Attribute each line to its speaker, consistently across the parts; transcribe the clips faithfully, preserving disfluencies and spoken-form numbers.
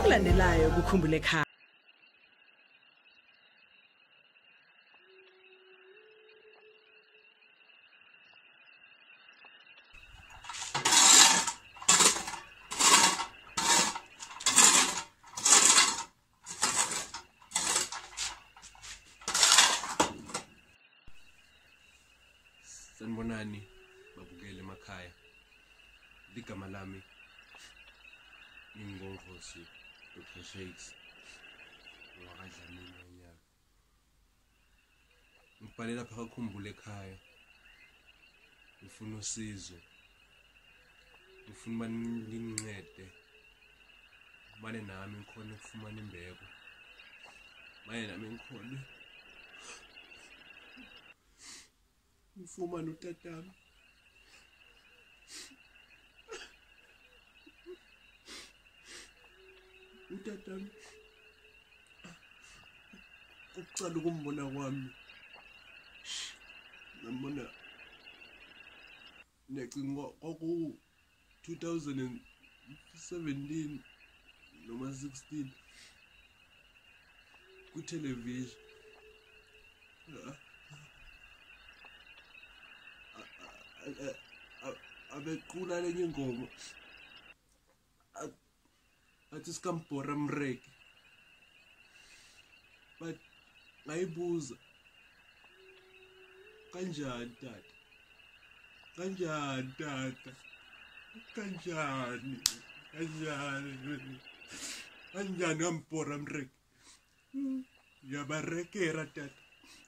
Speaker 1: okulandelayo kukhumbule ekhaya.
Speaker 2: Sanibonani babukele emakhaya. Ligama lami ngingonghozi Doctor Shakes wakadlamini wanyaka. Ngibhale lapha kakhumbule ekhaya. Ngifuna usizo. Ngifuna manincede. Mane nami ngikhona ukufumana imbeko. Mane nami ngikhona ngifumana utatami. Utatami ukucala ukumbona kwami ngambona necinga kwaku two thousand seventeen noma sixteen ku television. Abequla lenye ingoma athi sikambhora mreki, but ngayibuza kanjani tata, kanjani tata, kanjani kanjani kanjani ngambhora mreki, yabarekera tata.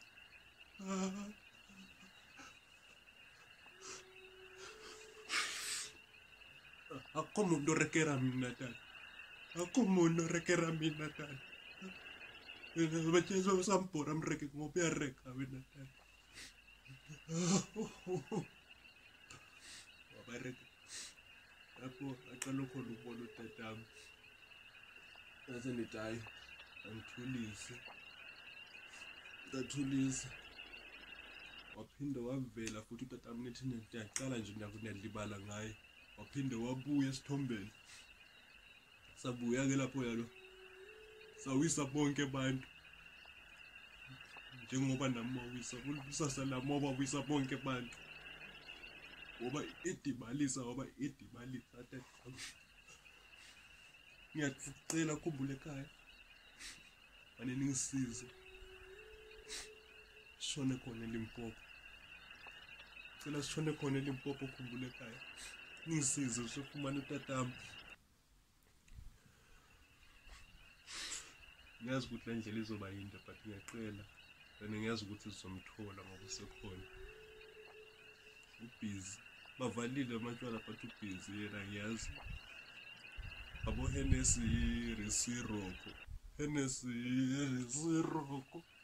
Speaker 2: Akho muntu orekera mina tata, akho muntu orekera mina tata. Bachezo sambhora mreke ngoba uyareka wena tata. Wabareka lapho aqala khona ukubona utatami. Bese nithi hayi angithulise, ngathulisa. Waphinde wavela futhi utatami nithi niyaqala nje niyakudlibala ngaye. Waphinde wabuya esithombeni. Sabuya ke lapho yalo. Sawisa bonke abantu. Njengoba nami wawisa, kulisasa lami wawisa bonke abantu. Ngoba idibalisa, ngoba idibalisa tata. Ngiyacela ukhumbule ekhaya. Manje ningisize. Sishone khona eLimpopo. Cela sishone khona eLimpopo ukhumbule ekhaya. Ngisize usufumana utatami. Ngiyazi ukuthi le ndlela izoba yinde but ngiyaqela. Then ngiyazi ukuthi sizomthola ngoba usekhona. Ubusy. Bavalile amatshwala but ubusy yena ngiyazi. Abo Hennessy Resiroko. Hennessy Resiroko.